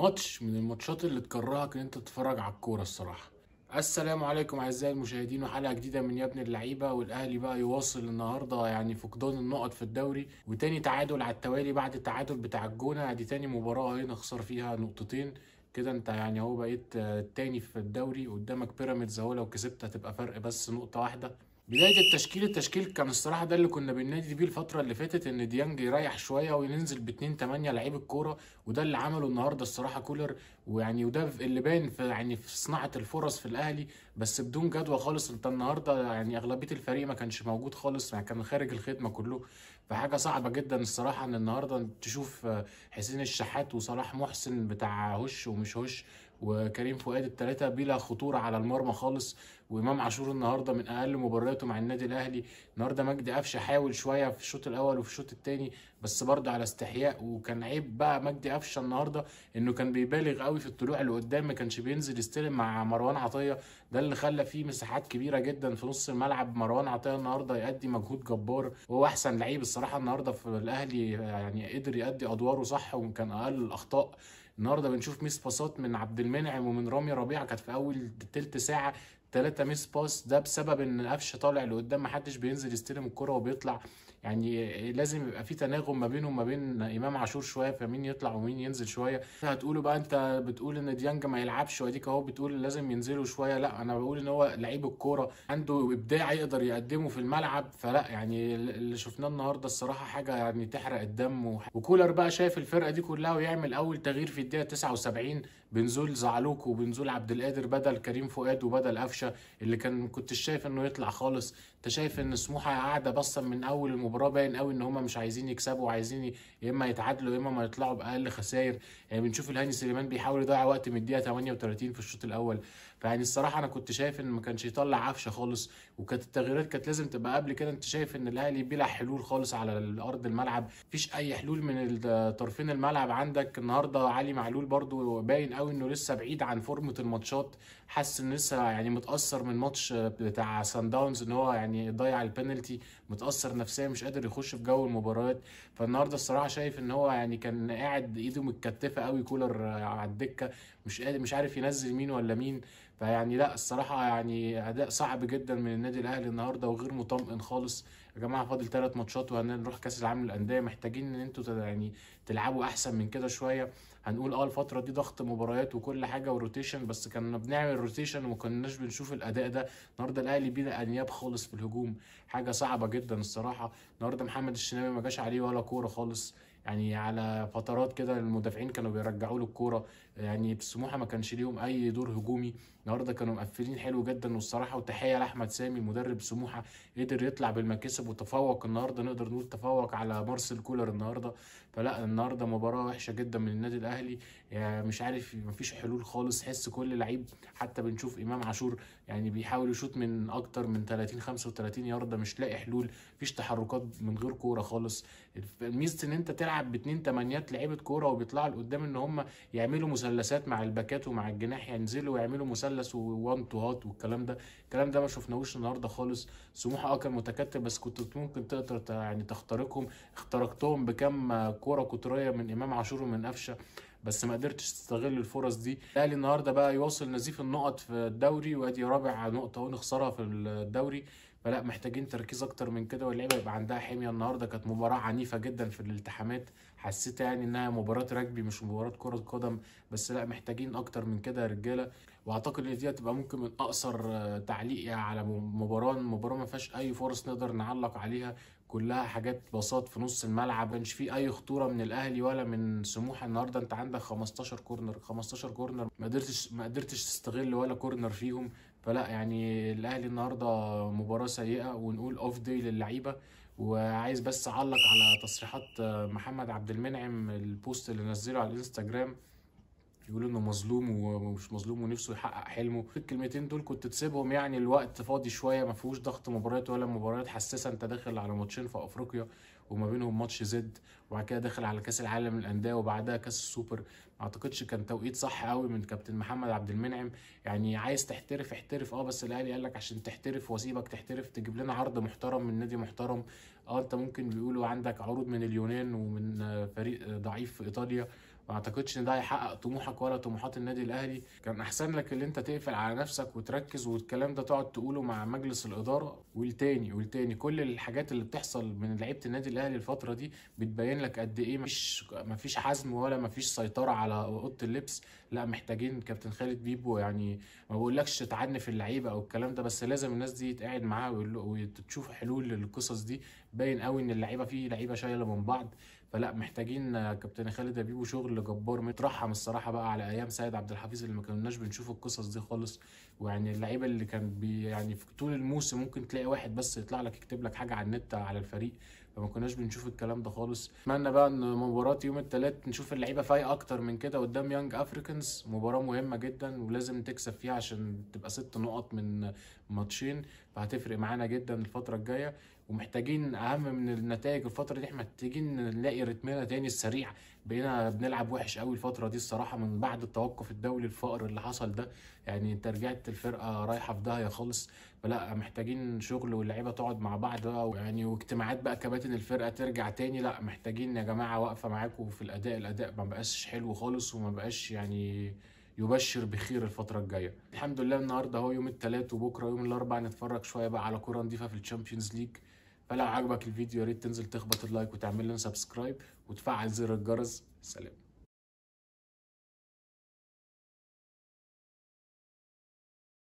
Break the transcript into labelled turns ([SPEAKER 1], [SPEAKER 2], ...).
[SPEAKER 1] ماتش من الماتشات اللي تكرهك ان انت تتفرج على الكوره الصراحه. السلام عليكم اعزائي المشاهدين، وحلقه جديده من يا ابن اللعيبه. والاهلي بقى يواصل النهارده يعني فقدان النقط في الدوري، وتاني تعادل على التوالي بعد التعادل بتاع الجونه. ادي تاني مباراه هنا نخسر فيها نقطتين كده. انت يعني هو بقيت التاني في الدوري، قدامك بيراميدز اهو، لو كسبت هتبقى فرق بس نقطه واحده. بداية التشكيل كان الصراحة ده اللي كنا بننادي بيه الفترة اللي فاتت، ان ديانج يريح شوية وينزل باتنين تمانية لعيب الكورة، وده اللي عمله النهاردة الصراحة كولر. ويعني وده اللي باين في يعني في صناعة الفرص في الاهلي، بس بدون جدوى خالص. انت النهاردة يعني اغلبية الفريق ما كانش موجود خالص، يعني كان خارج الخدمة كله. فحاجة صعبة جدا الصراحة ان النهاردة تشوف حسين الشحات وصلاح محسن بتاع هش ومش هش وكريم فؤاد الثلاثة بلا خطورة على المرمى خالص. وامام عاشور النهارده من اقل مبارياته مع النادي الاهلي. النهارده مجدي قفشه حاول شويه في الشوط الاول وفي الشوط الثاني، بس برضه على استحياء. وكان عيب بقى مجدي قفشه النهارده انه كان بيبالغ قوي في الطلوع لقدام، ما كانش بينزل يستلم مع مروان عطيه. ده اللي خلى فيه مساحات كبيره جدا في نص الملعب. مروان عطيه النهارده يأدي مجهود جبار، وهو احسن لعيب الصراحه النهارده في الاهلي، يعني قدر يأدي ادواره صح وكان اقل الاخطاء. النهارده بنشوف ميس باصات من عبد المنعم ومن رامي ربيعه، كانت في اول تلت ساعه 3 ميس باس. ده بسبب ان قفشه طالع لقدام، محدش بينزل يستلم الكرة وبيطلع. يعني لازم يبقى في تناغم ما بينهم وما بين امام عاشور شويه، فمين يطلع ومين ينزل شويه. هتقولوا بقى انت بتقول ان ديانج ما يلعبش، واديك اهو بتقول لازم ينزلوا شويه. لا، انا بقول ان هو لعيب الكوره عنده ابداع يقدر يقدمه في الملعب. فلا يعني اللي شفناه النهارده الصراحه حاجه يعني تحرق الدم. وكولر بقى شايف الفرقه دي كلها، ويعمل اول تغيير في الدقيقه 79 بنزول زعلوك وبنزول عبد القادر بدل كريم فؤاد وبدل قفشه، اللي كنت شايف انه يطلع خالص. انت شايف ان سموحه قاعده بس من اول المباراه باين قوي ان هم مش عايزين يكسبوا، وعايزين يا اما يتعادلوا يا اما ما يطلعوا باقل خسائر. يعني بنشوف الهاني سليمان بيحاول يضيع وقت من الدقيقه 38 في الشوط الاول. فيعني الصراحه انا كنت شايف ان ما كانش يطلع قفشه خالص، وكانت التغييرات كانت لازم تبقى قبل كده. انت شايف ان الاهلي بلا حلول خالص على ارض الملعب، مفيش اي حلول من طرفين الملعب. عندك النهارده علي معلول برضو باين قوي انه لسه بعيد عن فورمه الماتشات. حاسس ان لسه يعني متاثر من ماتش بتاع سان داونز، ان هو يعني ضيع البينالتي، متاثر نفسيا مش قادر يخش في جو المباريات. فالنهارده الصراحه شايف ان هو يعني كان قاعد ايده متكتفه قوي كولر على الدكه، مش قادر مش عارف ينزل مين ولا مين. فيعني لا الصراحه يعني اداء صعب جدا من النادي الاهلي النهارده وغير مطمئن خالص. يا جماعه فاضل 3 ماتشات وهنروح كاس العالم للانديه، محتاجين ان انتوا يعني تلعبوا احسن من كده شويه. هنقول الفتره دي ضغط مباريات وكل حاجه وروتيشن، بس كنا بنعمل روتيشن وما كناش بنشوف الاداء ده. النهارده الاهلي بينا انياب خالص في الهجوم، حاجه صعبه جدا الصراحه. النهارده محمد الشناوي ما جاش عليه ولا كوره خالص، يعني على فترات كده المدافعين كانوا بيرجعوا له الكوره. يعني سموحه ما كانش ليهم اي دور هجومي. النهارده كانوا مقفلين حلو جدا والصراحه. وتحيه لاحمد سامي مدرب سموحه، قدر يطلع بالمكاسب وتفوق النهارده، نقدر نقول تفوق على مارسيل كولر النهارده. فلا النهارده مباراه وحشه جدا من النادي الاهلي. يعني مش عارف، مفيش حلول خالص. حس كل لعيب، حتى بنشوف امام عاشور يعني بيحاول يشوط من اكتر من 30 35 يارده، مش لاقي حلول. مفيش تحركات من غير كوره خالص. ميزه ان انت تلعب باتنين تمانيات لعيبه كوره وبيطلعوا لقدام، ان هم يعملوا مثلثات مع الباكات ومع الجناح، ينزلوا ويعملوا مثلث ووان تو هات والكلام ده. الكلام ده ما شفناهوش النهارده خالص. سموحه كان متكتل، بس كنت ممكن تقدر يعني تخترقهم. اخترقتهم بكم كوره قطريه من امام عاشور ومن قفشه، بس ما قدرتش تستغل الفرص دي. الاهلي النهارده بقى يواصل نزيف النقط في الدوري، وادي رابع نقطه ونخسرها في الدوري. فلا محتاجين تركيز اكتر من كده، واللعيبه يبقى عندها حميه. النهارده كانت مباراه عنيفه جدا في الالتحامات، حسيت يعني انها مباراه رجبي مش مباراه كره قدم. بس لا، محتاجين اكتر من كده يا رجاله. واعتقد ان دي هتبقى ممكن من اقصر تعليق يعني على مباراه ما فيهاش اي فرص نقدر نعلق عليها. كلها حاجات بساط في نص الملعب، ما كانش فيه اي خطوره من الاهلي ولا من سموحه. النهارده انت عندك 15 كورنر 15 كورنر، ما قدرتش تستغل ولا كورنر فيهم. فلا يعني الاهلي النهارده مباراه سيئه، ونقول اوف داي للعيبه. وعايز بس اعلق على تصريحات محمد عبد المنعم، البوست اللي نزله على الانستجرام، يقول انه مظلوم ومش مظلوم ونفسه يحقق حلمه. الكلمتين دول كنت تسيبهم، يعني الوقت فاضي شويه، ما فيهوش ضغط مباريات ولا مباريات حساسه. انت داخل على ماتشين في افريقيا، وما بينهم ماتش زد، وبعد كده داخل على كاس العالم للانديه، وبعدها كاس السوبر. ما اعتقدش كان توقيت صح قوي من كابتن محمد عبد المنعم. يعني عايز تحترف احترف، بس الاهلي قال لك عشان تحترف واسيبك تحترف تجيب لنا عرض محترم من نادي محترم. انت ممكن بيقولوا عندك عروض من اليونان ومن فريق ضعيف في ايطاليا، ما اعتقدش ان ده هيحقق طموحك ولا طموحات النادي الاهلي. كان احسن لك اللي انت تقفل على نفسك وتركز، والكلام ده تقعد تقوله مع مجلس الاداره. والتاني كل الحاجات اللي بتحصل من لعيبه النادي الاهلي الفتره دي بتبين لك قد ايه مفيش حزم ولا مفيش سيطره على اوضه اللبس. لا، محتاجين كابتن خالد بيبو يعني. ما بقولكش تعنف اللعيبه او الكلام ده، بس لازم الناس دي يتقعد معاها وتشوف حلول للقصص دي. باين قوي ان اللعيبه فيه لعيبه شايله من بعض. فلا، محتاجين كابتن خالد بيبو شغل جبار. مترحم الصراحه بقى على ايام سيد عبد الحفيظ اللي ما كناش بنشوف القصص دي خالص. ويعني اللعيبه اللي كان يعني في طول الموسم ممكن تلاقي واحد بس يطلع لك يكتب لك حاجه على النت على الفريق. فما كناش بنشوف الكلام ده خالص. اتمنى بقى ان مباراه يوم الثلاث نشوف اللعيبه فايقه اكتر من كده قدام يانج افريكانز. مباراه مهمه جدا ولازم تكسب فيها عشان تبقى 6 نقط من ماتشين. فهتفرق معانا جدا الفتره الجايه. ومحتاجين اهم من النتائج الفتره دي، محتاجين نلاقي رتمنا تاني السريع. بقينا بنلعب وحش قوي الفتره دي الصراحه من بعد التوقف الدولي الفقر اللي حصل ده. يعني انت رجعت الفرقه رايحه في داهيه خالص. فلا، محتاجين شغل واللعيبه تقعد مع بعض بقى، يعني واجتماعات بقى كباتن الفرقه ترجع تاني. لا، محتاجين يا جماعه واقفه معاكم في الاداء ما بقاش حلو خالص، وما بقاش يعني يبشر بخير الفترة الجاية. الحمد لله النهارده اهو يوم الثلاث، وبكره يوم الاربعاء نتفرج شوية بقى على كورة نضيفة في الشامبيونز ليج. فلو عجبك الفيديو يا ريت تنزل تخبط اللايك وتعمل لنا سبسكرايب وتفعل زر الجرس. سلام.